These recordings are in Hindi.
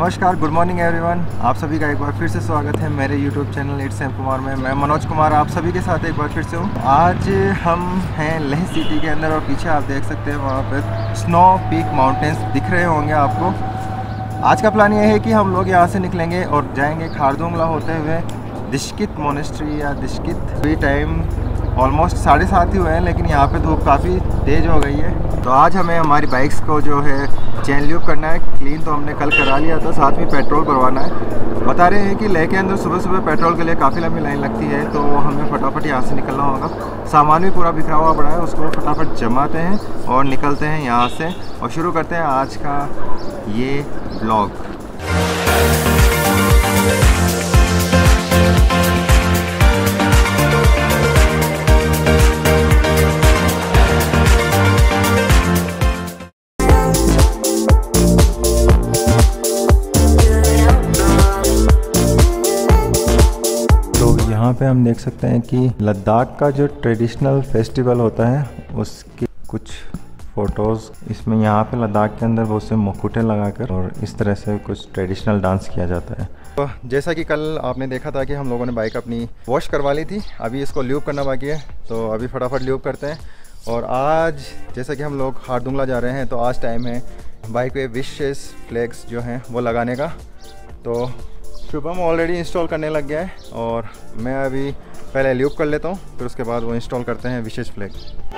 नमस्कार, गुड मॉर्निंग एवरीवन। आप सभी का एक बार फिर से स्वागत है मेरे YouTube channel it's M Kumar में। मैं मनोज कुमार आप सभी के साथ एक बार फिर से हूँ। आज हम हैं लेह सिटी के अंदर और पीछे आप देख सकते हैं वहाँ पर स्नो पीक माउंटेन्स दिख रहे होंगे आपको। आज का प्लान ये है कि हम लोग यहाँ से निकलेंगे और जाएंगे खारदुंगला होते हुए दिशकित मोनेस्ट्री या दिशकित। अभी टाइम ऑलमोस्ट 7:30 ही हुए हैं, लेकिन यहाँ पे धूप काफ़ी तेज़ हो गई है। तो आज हमें हमारी बाइक्स को जो है चेन ल्यूब करना है। क्लीन तो हमने कल करा लिया था, साथ में पेट्रोल भरवाना है। बता रहे हैं कि लेह के अंदर सुबह सुबह पेट्रोल के लिए काफ़ी लंबी लाइन लगती है, तो हमें फटाफट यहाँ से निकलना होगा। सामान भी पूरा बिखरा हुआ पड़ा है, उसको फटाफट जमाते हैं और निकलते हैं यहाँ से और शुरू करते हैं आज का ये ब्लॉग। यहाँ पे हम देख सकते हैं कि लद्दाख का जो ट्रेडिशनल फेस्टिवल होता है उसके कुछ फ़ोटोज़ इसमें। यहाँ पे लद्दाख के अंदर बहुत से मुकुटे लगाकर और इस तरह से कुछ ट्रेडिशनल डांस किया जाता है। तो जैसा कि कल आपने देखा था कि हम लोगों ने बाइक अपनी वॉश करवा ली थी, अभी इसको ल्यूब करना बाकी है, तो अभी फटाफट ल्यूब करते हैं। और आज जैसा कि हम लोग खारदुंगला जा रहे हैं, तो आज टाइम है बाइक पे विशेस फ्लैग्स जो हैं वो लगाने का। तो शुभम ऑलरेडी इंस्टॉल करने लग गया है और मैं अभी पहले ल्यूब कर लेता हूँ, फिर उसके बाद वो इंस्टॉल करते हैं विशेष फ्लैग।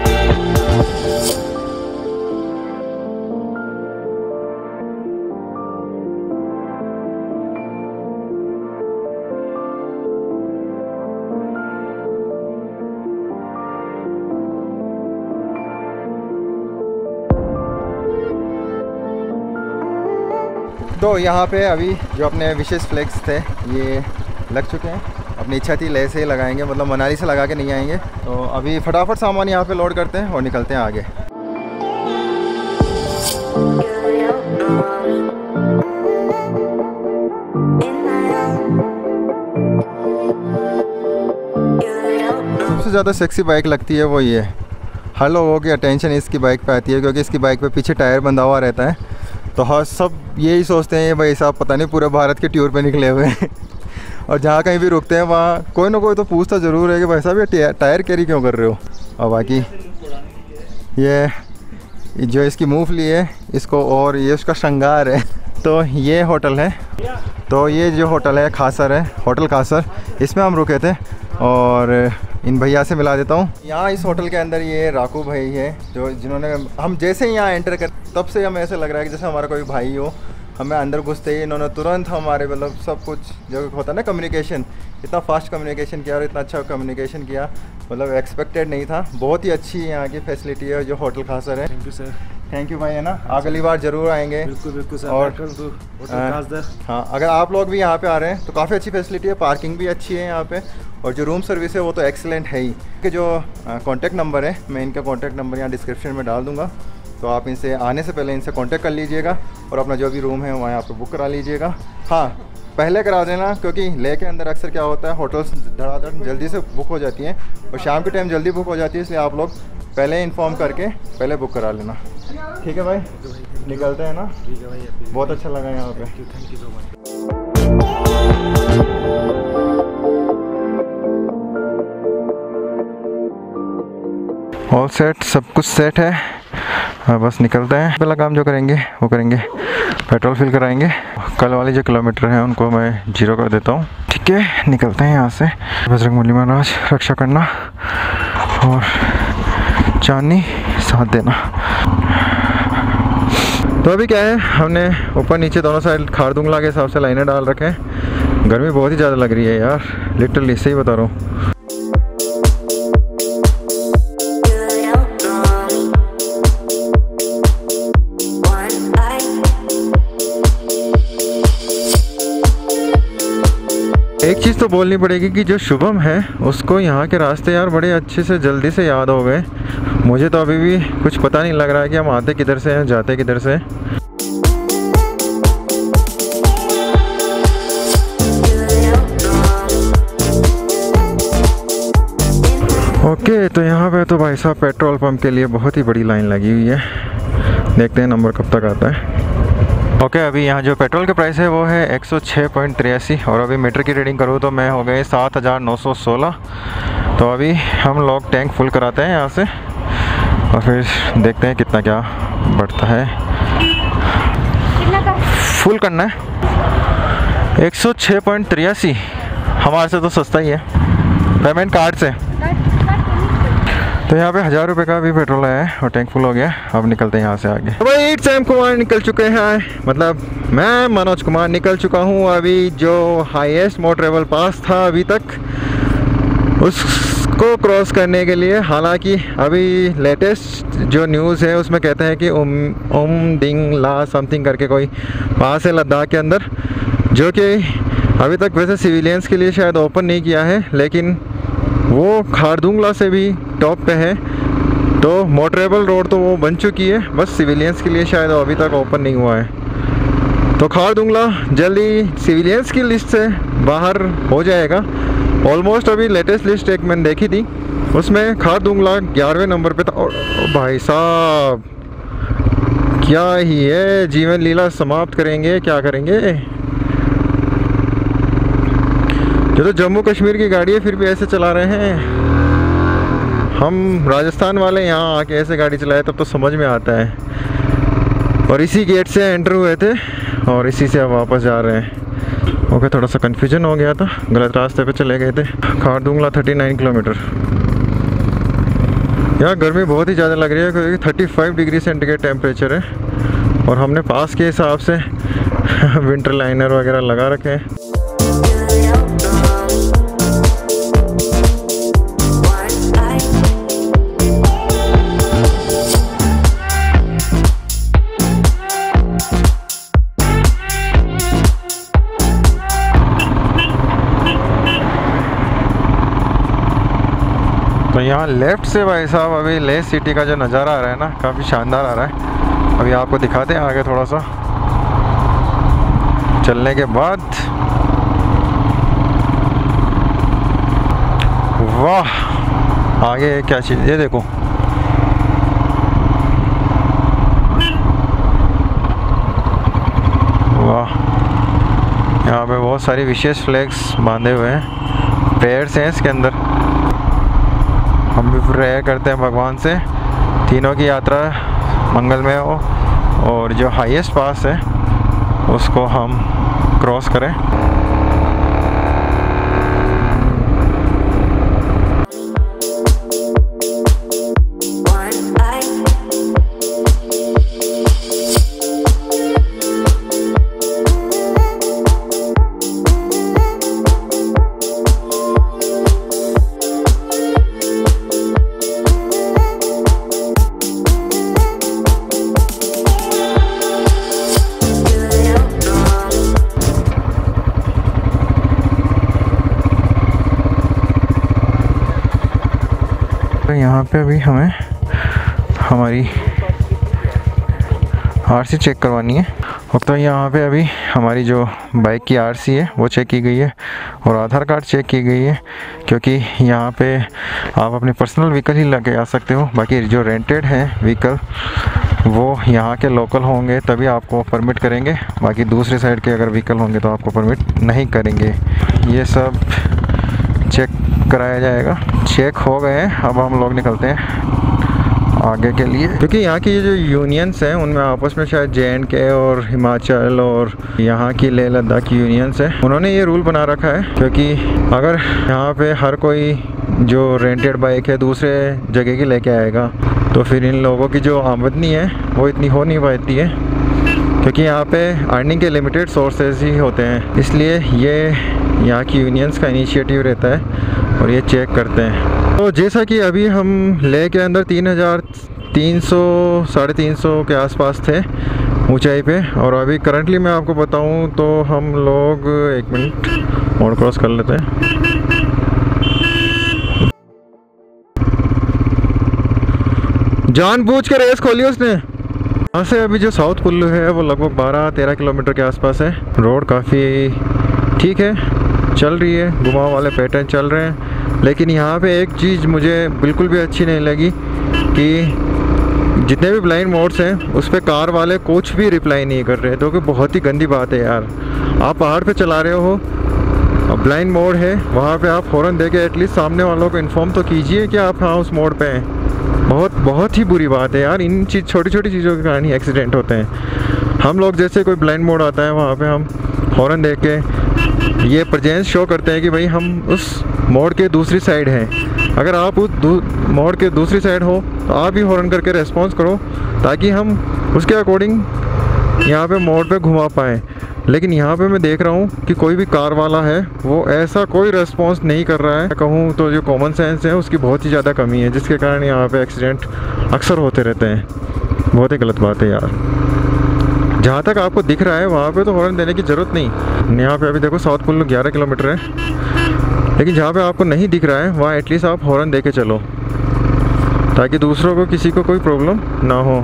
तो यहाँ पे अभी जो अपने विशेष फ्लैग्स थे ये लग चुके हैं। अपनी इच्छा थी लेह से ही लगाएंगे, मतलब मनाली से लगा के नहीं आएंगे। तो अभी फटाफट सामान यहाँ पे लोड करते हैं और निकलते हैं आगे। सबसे ज़्यादा सेक्सी बाइक लगती है वो ये। हर लोगों की अटेंशन इसकी बाइक पे आती है, क्योंकि इसकी बाइक पे पीछे टायर बंधा हुआ रहता है। तो हाँ, सब यही सोचते हैं भाई साहब पता नहीं पूरे भारत के टूर पे निकले हुए हैं। और जहाँ कहीं भी रुकते हैं वहाँ कोई ना कोई तो पूछता ज़रूर है कि भाई साहब ये टायर कैरी क्यों कर रहे हो। और बाकी ये जो इसकी मूंगफली है इसको, और ये उसका श्रृंगार है। तो ये होटल है, तो ये जो होटल है खासर है, होटल खासर, इसमें हम रुके थे। और इन भैया से मिला देता हूँ। यहाँ इस होटल के अंदर ये राकू भाई है, जो जिन्होंने हम जैसे ही यहाँ एंटर कर तब से हमें ऐसे लग रहा है कि जैसे हमारा कोई भाई हो। हमें अंदर घुसते ही इन्होंने तुरंत हमारे मतलब सब कुछ जो होता है ना कम्युनिकेशन, इतना फास्ट कम्युनिकेशन किया और इतना अच्छा कम्युनिकेशन किया, मतलब एक्सपेक्टेड नहीं था। बहुत ही अच्छी यहाँ की फैसिलिटी है जो होटल खासर है। Thank you sir. Thank you भाई, है ना, अगली बार ज़रूर आएंगे। बिल्कुल बिल्कुल सर। और हाँ, अगर आप लोग भी यहाँ पे आ रहे हैं तो काफ़ी अच्छी फैसिलिटी है, पार्किंग भी अच्छी है यहाँ पे, और जो रूम सर्विस है वो तो एक्सीलेंट है ही। कि जो कॉन्टैक्ट नंबर है, मैं इनका कॉन्टैक्ट नंबर यहाँ डिस्क्रिप्शन में डाल दूँगा, तो आप इनसे आने से पहले इनसे कॉन्टैक्ट कर लीजिएगा और अपना जो भी रूम है वहाँ आप बुक करा लीजिएगा। हाँ, पहले करा देना, क्योंकि लेह के अंदर अक्सर क्या होता है होटल्स धड़ाधड़ जल्दी से बुक हो जाती हैं और शाम के टाइम जल्दी बुक हो जाती है, इसलिए आप लोग पहले इन्फॉर्म करके पहले बुक करा लेना। ठीक है भाई, निकलते हैं ना। ठीक है भाई, बहुत अच्छा लगा यहाँ पे। Thank you so much. All set, सब कुछ सेट है। हाँ, बस निकलते हैं। पहला काम जो करेंगे वो करेंगे, पेट्रोल फिल कराएंगे। कल वाले जो किलोमीटर हैं उनको मैं 0 कर देता हूँ। ठीक है, निकलते हैं यहाँ से। बजरंगबली महाराज रक्षा करना और चांदनी साथ देना। तो अभी क्या है, हमने ऊपर नीचे दोनों साइड खारदुंगला के हिसाब से लाइनें डाल रखे हैं। गर्मी बहुत ही ज़्यादा लग रही है यार, लिटरली सही बता रहा हूँ। एक चीज़ तो बोलनी पड़ेगी कि जो शुभम है उसको यहाँ के रास्ते यार बड़े अच्छे से जल्दी से याद हो गए। मुझे तो अभी भी कुछ पता नहीं लग रहा है कि हम आते किधर से हैं, जाते किधर से। ओके, तो यहाँ पे तो भाई साहब पेट्रोल पंप के लिए बहुत ही बड़ी लाइन लगी हुई है। देखते हैं नंबर कब तक आता है। ओके, अभी यहाँ जो पेट्रोल का प्राइस है वो है 106.83 और अभी मीटर की रीडिंग करूँ तो मैं हो गए 7,916। तो अभी हम लोग टैंक फुल कराते हैं यहाँ से और फिर देखते हैं कितना क्या बढ़ता है। फुल करना है 106.83, हमारे से तो सस्ता ही है, पेमेंट कार्ड से। तो यहाँ पे 1000 रुपये का भी पेट्रोल है और टैंक फुल हो गया। अब निकलते हैं यहाँ से आगे। तो भाई इट्स एम कुमार निकल चुके हैं, मतलब मैं मनोज कुमार निकल चुका हूँ। अभी जो हाईएस्ट मोटरेबल पास था अभी तक, उसको क्रॉस करने के लिए, हालांकि अभी लेटेस्ट जो न्यूज़ है उसमें कहते हैं कि उम डिंग ला समथिंग करके कोई पास है लद्दाख के अंदर, जो कि अभी तक वैसे सिविलियंस के लिए शायद ओपन नहीं किया है, लेकिन वो खारदुंगला से भी टॉप पे है। तो मोटरेबल रोड तो वो बन चुकी है, बस सिविलियंस के लिए शायद अभी तक ओपन नहीं हुआ है। तो खारदुंगला जल्दी सिविलियंस की लिस्ट से बाहर हो जाएगा। ऑलमोस्ट अभी लेटेस्ट लिस्ट एक मैंने देखी थी, उसमें खारदुंगला 11वें नंबर पे था। और भाई साहब क्या ही है, जीवन लीला समाप्त करेंगे, क्या करेंगे। ये तो जम्मू कश्मीर की गाड़ी है, फिर भी ऐसे चला रहे हैं। हम राजस्थान वाले यहाँ आके ऐसे गाड़ी चलाए तब तो समझ में आता है। और इसी गेट से एंटर हुए थे और इसी से अब वापस जा रहे हैं। ओके, थोड़ा सा कन्फ्यूजन हो गया था, गलत रास्ते पे चले गए थे। खारदुंगला 39 किलोमीटर। यहाँ गर्मी बहुत ही ज़्यादा लग रही है क्योंकि 35 डिग्री सेंटीग्रेड टेम्परेचर है और हमने पास के हिसाब से विंटर लाइनर वगैरह लगा रखे हैं। तो यहाँ लेफ़्ट से भाई साहब अभी लेह सिटी का जो नज़ारा आ रहा है ना, काफ़ी शानदार आ रहा है। अभी आपको दिखाते हैं आगे थोड़ा सा चलने के बाद। वाह, आगे क्या चीज़, ये देखो। वाह, यहाँ पे बहुत सारी विशेष फ्लैग्स बांधे हुए हैं, प्रेयर्स हैं इसके अंदर। हम भी प्रेयर करते हैं भगवान से तीनों की यात्रा मंगलमय हो और जो हाईएस्ट पास है उसको हम क्रॉस करें। यहाँ पे अभी हमें हमारी आरसी चेक करवानी है। तो यहाँ पे अभी हमारी जो बाइक की आरसी है वो चेक की गई है और आधार कार्ड चेक की गई है, क्योंकि यहाँ पे आप अपने पर्सनल व्हीकल ही लेके आ सकते हो। बाकी जो रेंटेड है व्हीकल वो यहाँ के लोकल होंगे तभी आपको परमिट करेंगे, बाकी दूसरे साइड के अगर व्हीकल होंगे तो आपको परमिट नहीं करेंगे। ये सब चेक कराया जाएगा। चेक हो गए, अब हम लोग निकलते हैं आगे के लिए, क्योंकि यहाँ की जो यूनियंस हैं उनमें आपस में शायद JNK और हिमाचल और यहाँ की लेह लद्दाख की यूनियंस है, उन्होंने ये रूल बना रखा है। क्योंकि अगर यहाँ पे हर कोई जो रेंटेड बाइक है दूसरे जगह की लेके आएगा तो फिर इन लोगों की जो आमदनी है वो इतनी हो नहीं पाती है, क्योंकि यहाँ पे अर्निंग के लिमिटेड सोर्सेज ही होते हैं। इसलिए ये यहाँ की यूनियंस का इनिशिएटिव रहता है और ये चेक करते हैं। तो जैसा कि अभी हम लेह के अंदर 3300 350 के आसपास थे ऊंचाई पे, और अभी करंटली मैं आपको बताऊं तो हम लोग, एक मिनट मोड़ क्रॉस कर लेते हैं। जानबूझ के रेस खोली उसने। यहाँ से अभी जो साउथ कुल्लू है वो लगभग 12-13 किलोमीटर के आसपास है। रोड काफ़ी ठीक है, चल रही है, घुमाव वाले पैटर्न चल रहे हैं। लेकिन यहाँ पे एक चीज़ मुझे बिल्कुल भी अच्छी नहीं लगी कि जितने भी ब्लाइंड मोड्स हैं उस पर कार वाले कुछ भी रिप्लाई नहीं कर रहे, तो कि बहुत ही गंदी बात है यार। आप पहाड़ पे चला रहे हो, ब्लाइंड मोड है, वहाँ पे आप हॉर्न दे के एटलीस्ट सामने वालों को इन्फॉर्म तो कीजिए कि आप हाँ उस मोड पे हैं। बहुत ही बुरी बात है यार, इन छोटी छोटी चीज़ों के कारण ही एक्सीडेंट होते हैं। हम लोग जैसे कोई ब्लाइंड मोड आता है वहाँ पे हम हॉर्न दे के ये प्रेजेंस शो करते हैं कि भाई हम उस मोड़ के दूसरी साइड हैं। अगर आप उस मोड़ के दूसरी साइड हो तो आप भी हॉर्न करके रेस्पॉन्स करो, ताकि हम उसके अकॉर्डिंग यहाँ पे मोड़ पे घुमा पाएँ। लेकिन यहाँ पे मैं देख रहा हूँ कि कोई भी कार वाला है वो ऐसा कोई रेस्पॉन्स नहीं कर रहा है। कहूँ तो जो कॉमन सेंस है उसकी बहुत ही ज़्यादा कमी है, जिसके कारण यहाँ पे एक्सीडेंट अक्सर होते रहते हैं। बहुत ही गलत बात है यार। जहाँ तक आपको दिख रहा है वहाँ पे तो हॉर्न देने की ज़रूरत नहीं। यहाँ पे अभी देखो साउथ कुल्लू 11 किलोमीटर है, लेकिन जहाँ पे आपको नहीं दिख रहा है वहाँ एटलीस्ट आप हॉर्न दे के चलो, ताकि दूसरों को किसी को कोई प्रॉब्लम ना हो।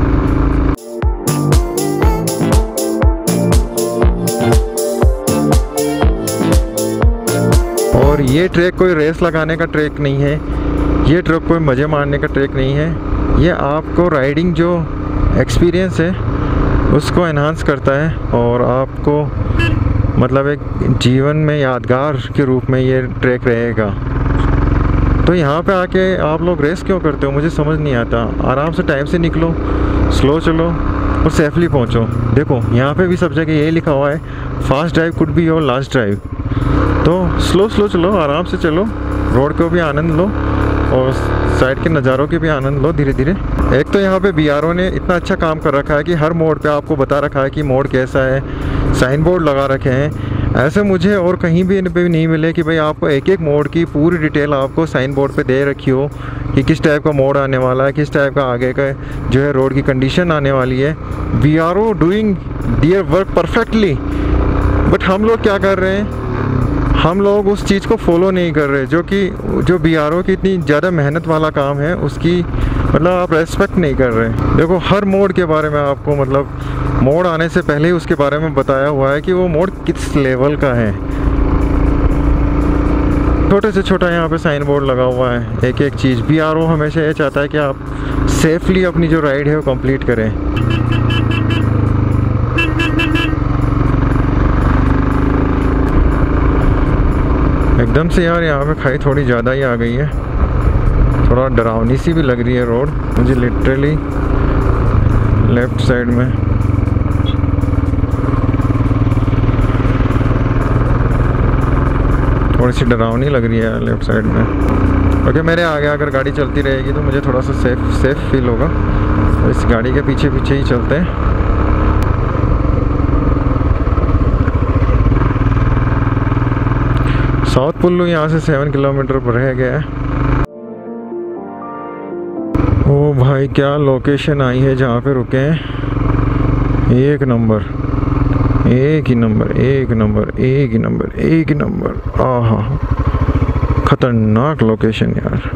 और ये ट्रैक कोई रेस लगाने का ट्रैक नहीं है, ये ट्रैक कोई मज़े मारने का ट्रैक नहीं है। ये आपको राइडिंग जो एक्सपीरियंस है उसको एनहांस करता है, और आपको मतलब एक जीवन में यादगार के रूप में ये ट्रैक रहेगा। तो यहाँ पे आके आप लोग रेस क्यों करते हो, मुझे समझ नहीं आता। आराम से टाइम से निकलो, स्लो चलो और सेफली पहुँचो। देखो यहाँ पे भी सब जगह यही लिखा हुआ है, fast drive could be your last drive. तो स्लो चलो, आराम से चलो, रोड को भी आनंद लो और साइड के नज़ारों के भी आनंद लो धीरे धीरे। एक तो यहाँ पे BRO ने इतना अच्छा काम कर रखा है कि हर मोड़ पे आपको बता रखा है कि मोड़ कैसा है, साइन बोर्ड लगा रखे हैं। ऐसे मुझे और कहीं भी नहीं मिले कि भाई आपको एक एक मोड़ की पूरी डिटेल आपको साइन बोर्ड पे दे रखी हो कि किस टाइप का मोड़ आने वाला है, किस टाइप का आगे का जो है रोड की कंडीशन आने वाली है। BRO doing their work perfectly, but हम लोग क्या कर रहे हैं, हम लोग उस चीज़ को फॉलो नहीं कर रहे, जो BRO की इतनी ज़्यादा मेहनत वाला काम है उसकी मतलब आप रेस्पेक्ट नहीं कर रहे। देखो हर मोड़ के बारे में आपको मतलब मोड़ आने से पहले ही उसके बारे में बताया हुआ है कि वो मोड़ किस लेवल का है। छोटे से छोटा यहाँ पे साइन बोर्ड लगा हुआ है, एक एक चीज़। BRO हमेशा ये चाहता है कि आप सेफली अपनी जो राइड है वो कंप्लीट करें। एकदम से यार यहाँ पे खाई थोड़ी ज़्यादा ही आ गई है, थोड़ा डरावनी सी भी लग रही है रोड मुझे लिटरली। लेफ्ट साइड में थोड़ी सी डरावनी लग रही है लेफ्ट साइड में। ओके, मेरे आगे अगर गाड़ी चलती रहेगी तो मुझे थोड़ा सा सेफ फील होगा, तो इस गाड़ी के पीछे ही चलते हैं। साउथ कुल्लू यहाँ से 7 किलोमीटर पर रह गया है। ओ भाई क्या लोकेशन आई है जहाँ पे रुके हैं, एक नंबर, एक ही नंबर। आहा, खतरनाक लोकेशन यार।